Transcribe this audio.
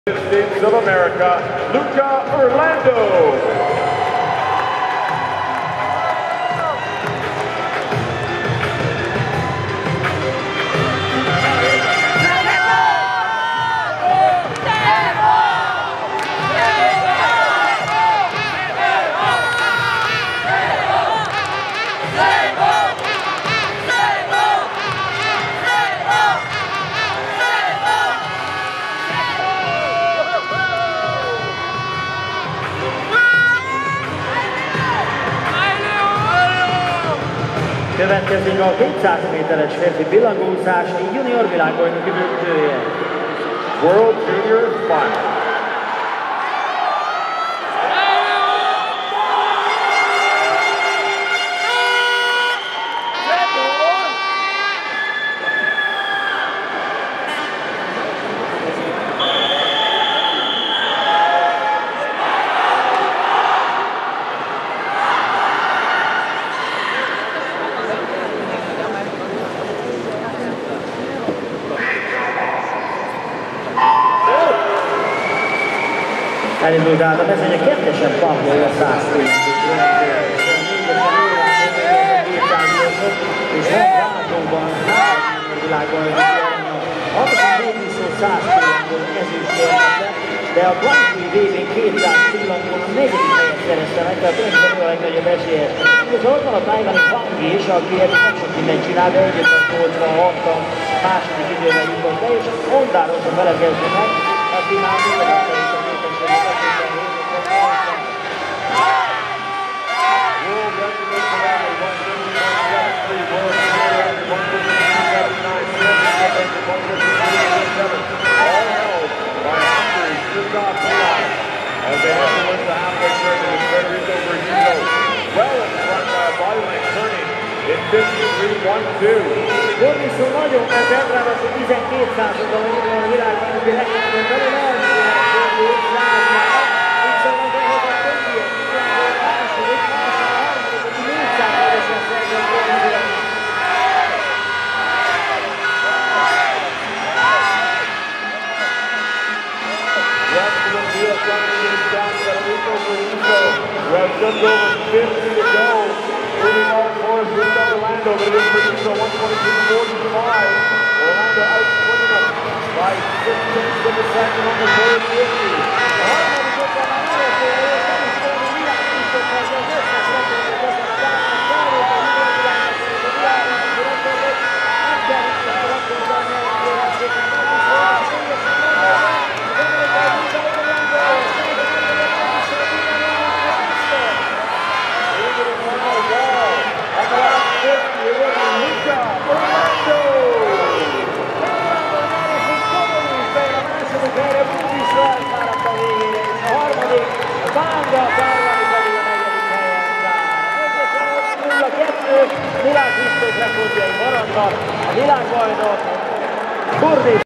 States of America, Luca Urlando. Következik a 200 méteres férfi pillangóúszás junior világbajnoki döntője. World Junior Final. Elindult át a mezőny, a kettesen pampolja 100 és van váltóban a világban, hogy a végviszó 100 pillangón ezüstérmezve, de a Blanki VB 200 pillangón a 4. helyet szerezte meg, tehát tulajdonképpen ő a legnagyobb esélyes. És ott van a tájvani Fangi is, aki nem sok mindent csinál, de 1.86-a második időben jutott le, és Hondáról sem felekezni meg, aki már mindenekkel is a képességet. As they head towards the halfway circle in Puerto Rico, Brazil. Well in front by a body lane turning in 53.12. Gorviszó nagyon, ez elráadásul 12 században a világbajnoki legjobb belül elszívják Gorviszó lázmára. Itt szóval ehhez a többiek, a második, a harmadik, aki 400 évesen szerzett Gorviszó. We have just over 50 to go. Moving on for us, Luca Urlando, but it is produced on 122.45. Urlando outswinging him by 6 of a second on the third 50. Világbiztos rekordjai maradnak, a világbajnok